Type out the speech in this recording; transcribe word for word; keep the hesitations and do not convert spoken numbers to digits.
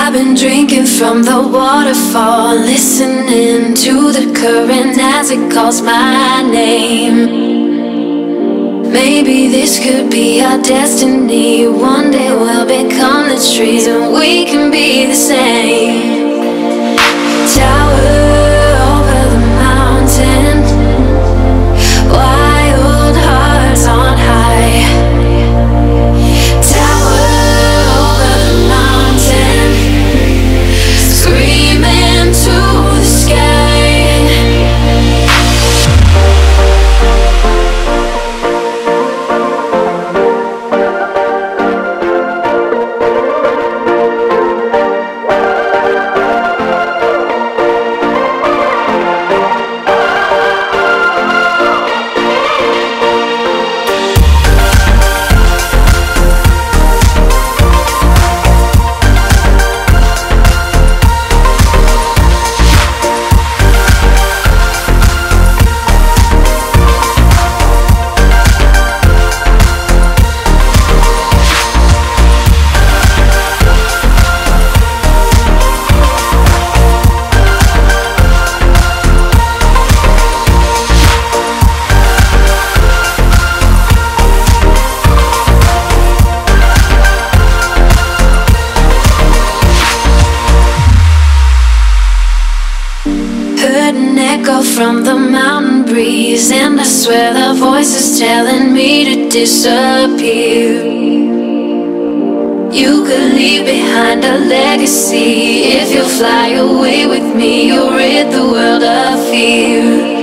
I've been drinking from the waterfall, listening to the current as it calls my name. Maybe this could be our destiny. One day we'll become the trees and we can be the same. Tower over the mountain, wild hearts on high. Tower over the mountain, screaming to the sky. From the mountain breeze, and I swear the voice is telling me to disappear. You could leave behind a legacy. If you fly away with me, you'll rid the world of fear.